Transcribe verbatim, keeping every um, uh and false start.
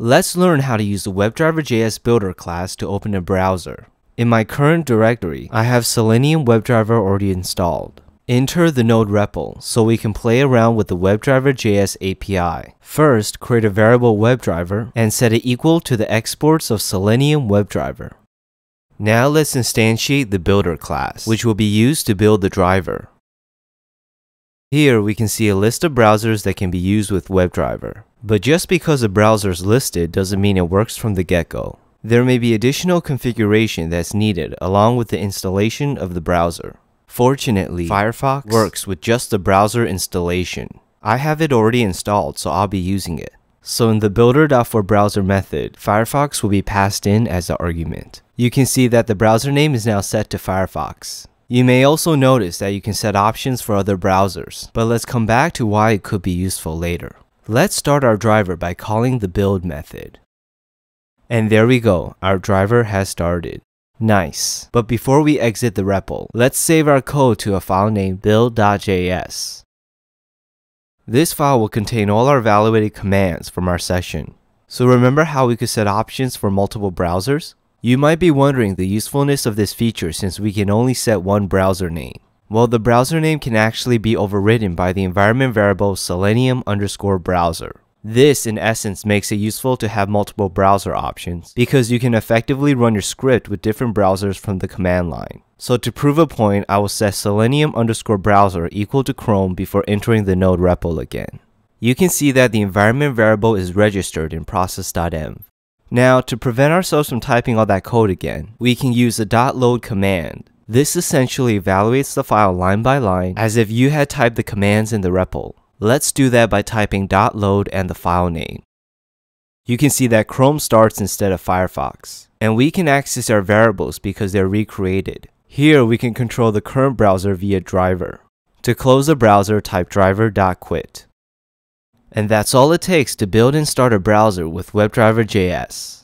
Let's learn how to use the WebDriver.js builder class to open a browser. In my current directory, I have Selenium WebDriver already installed. Enter the node R E P L so we can play around with the WebDriver.js A P I. First, create a variable WebDriver and set it equal to the exports of Selenium WebDriver. Now let's instantiate the builder class, which will be used to build the driver. Here we can see a list of browsers that can be used with WebDriver. But just because a browser is listed doesn't mean it works from the get-go. There may be additional configuration that's needed along with the installation of the browser. Fortunately, Firefox works with just the browser installation. I have it already installed, so I'll be using it. So in the builder.forBrowser method, Firefox will be passed in as the argument. You can see that the browser name is now set to Firefox. You may also notice that you can set options for other browsers, but let's come back to why it could be useful later. Let's start our driver by calling the build method. And there we go, our driver has started. Nice. But before we exit the R E P L, let's save our code to a file named build.js. This file will contain all our evaluated commands from our session. So remember how we could set options for multiple browsers? You might be wondering the usefulness of this feature since we can only set one browser name. Well, the browser name can actually be overridden by the environment variable selenium underscore browser. This, in essence, makes it useful to have multiple browser options because you can effectively run your script with different browsers from the command line. So to prove a point, I will set selenium underscore browser equal to Chrome before entering the node R E P L again. You can see that the environment variable is registered in process.env. Now, to prevent ourselves from typing all that code again, we can use the .load command. This essentially evaluates the file line by line as if you had typed the commands in the R E P L. Let's do that by typing .load and the file name. You can see that Chrome starts instead of Firefox. And we can access our variables because they're recreated. Here we can control the current browser via driver. To close the browser, type driver.quit. And that's all it takes to build and start a browser with WebDriver.js.